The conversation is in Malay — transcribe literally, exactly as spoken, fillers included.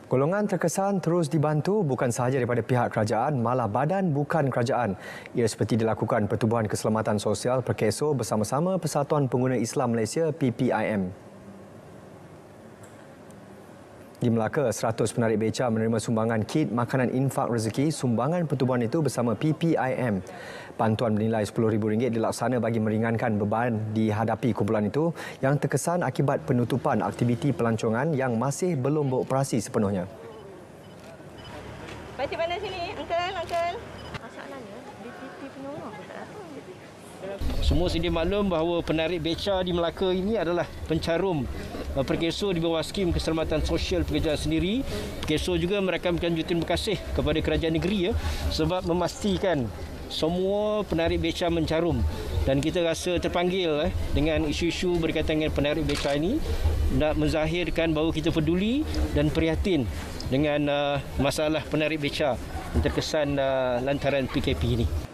Golongan terkesan terus dibantu bukan sahaja daripada pihak kerajaan, malah badan bukan kerajaan. Ia seperti dilakukan Pertubuhan Keselamatan Sosial Perkeso bersama-sama Persatuan Pengguna Islam Malaysia P P I M. Di Melaka, seratus penarik beca menerima sumbangan kit makanan infak rezeki sumbangan pertubuhan itu bersama P P I M. Bantuan bernilai sepuluh ribu ringgit dilaksana bagi meringankan beban dihadapi kumpulan itu yang terkesan akibat penutupan aktiviti pelancongan yang masih belum beroperasi sepenuhnya. Baca mana sini, Uncle, Uncle. Masalahnya, D P P penolong tak datang. Semua sedia maklum bahawa penarik beca di Melaka ini adalah pencarum Perkeso di bawah skim keselamatan sosial pekerjaan sendiri. Perkeso juga merakamkan jutaan berkasih kepada kerajaan negeri ya, sebab memastikan semua penarik beca mencarum, dan kita rasa terpanggil eh, dengan isu-isu berkaitan dengan penarik beca ini nak menzahirkan bahawa kita peduli dan prihatin dengan uh, masalah penarik beca yang terkesan uh, lantaran P K P ini.